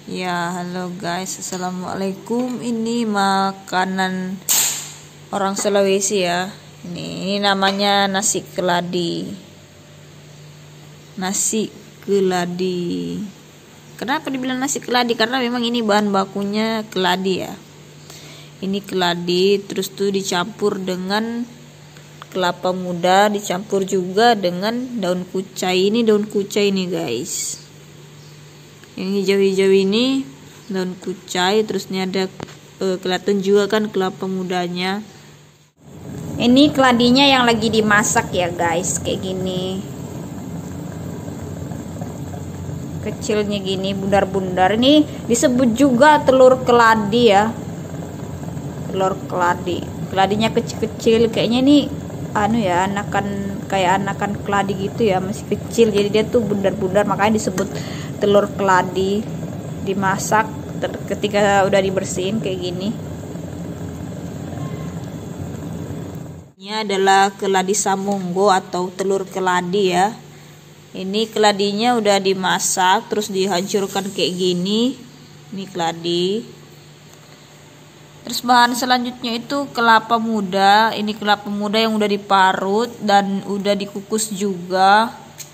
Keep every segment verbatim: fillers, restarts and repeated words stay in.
Ya, halo guys, assalamualaikum. Ini makanan orang Sulawesi ya. Ini, ini namanya nasi keladi. Nasi keladi. Kenapa dibilang nasi keladi? Karena memang ini bahan bakunya keladi ya. Ini keladi, terus tuh dicampur dengan kelapa muda, dicampur juga dengan daun kucai. Ini daun kucai nih guys. Yang hijau-hijau ini daun kucai, terus ini ada e, kelihatan juga kan kelapa mudanya. Ini keladinya yang lagi dimasak ya guys, kayak gini. Kecilnya gini, bundar-bundar. Ini disebut juga telur keladi ya. Telur keladi. Keladinya kecil-kecil, kayaknya ini anu ya, anakan kayak anakan keladi gitu ya, masih kecil. Jadi dia tuh bundar-bundar, makanya disebut telur keladi. Dimasak ketika udah dibersihin kayak gini. Ini adalah keladi samonggo atau telur keladi ya. Ini keladinya udah dimasak terus dihancurkan kayak gini. Ini keladi. Terus bahan selanjutnya itu kelapa muda. Ini kelapa muda yang udah diparut dan udah dikukus juga.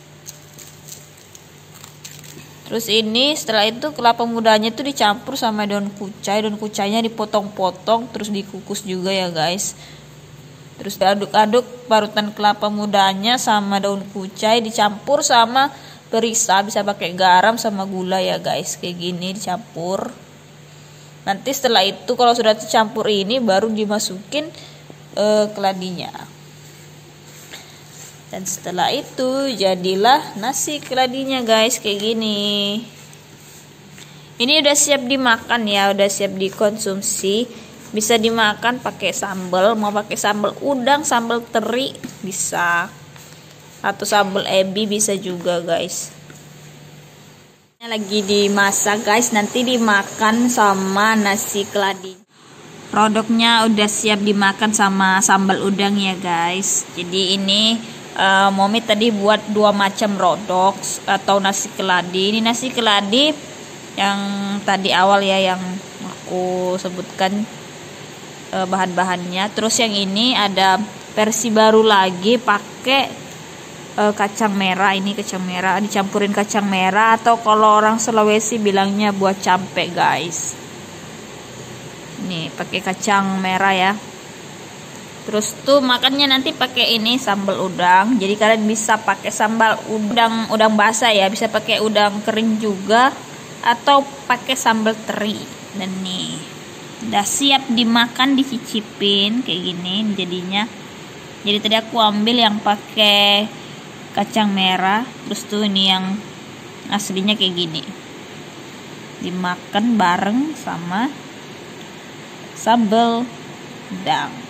Terus ini setelah itu kelapa mudanya itu dicampur sama daun kucai. Daun kucainya dipotong-potong terus dikukus juga ya guys. Terus diaduk-aduk parutan kelapa mudanya sama daun kucai, dicampur sama perisa, bisa pakai garam sama gula ya guys. Kayak gini dicampur. Nanti setelah itu kalau sudah dicampur ini baru dimasukin uh, keladinya. Dan setelah itu jadilah nasi keladinya guys, kayak gini. Ini udah siap dimakan ya, udah siap dikonsumsi. Bisa dimakan pakai sambal, mau pakai sambal udang, sambal teri bisa. Atau sambal ebi bisa juga guys. Ini lagi dimasak guys, nanti dimakan sama nasi keladi. Produknya udah siap dimakan sama sambal udang ya guys. Jadi ini Uh, Momi tadi buat dua macam rodok atau nasi keladi. Ini nasi keladi yang tadi awal ya, yang aku sebutkan uh, bahan-bahannya. Terus yang ini ada versi baru lagi pakai uh, kacang merah. Ini kacang merah dicampurin kacang merah, atau kalau orang Sulawesi bilangnya buah campe guys. Ini pakai kacang merah ya. Terus tuh makannya nanti pakai ini sambal udang. Jadi kalian bisa pakai sambal udang udang basah ya, bisa pakai udang kering juga, atau pakai sambal teri. Dan nih udah siap dimakan, dicicipin kayak gini jadinya. Jadi tadi aku ambil yang pakai kacang merah, terus tuh ini yang aslinya kayak gini. Dimakan bareng sama sambal udang.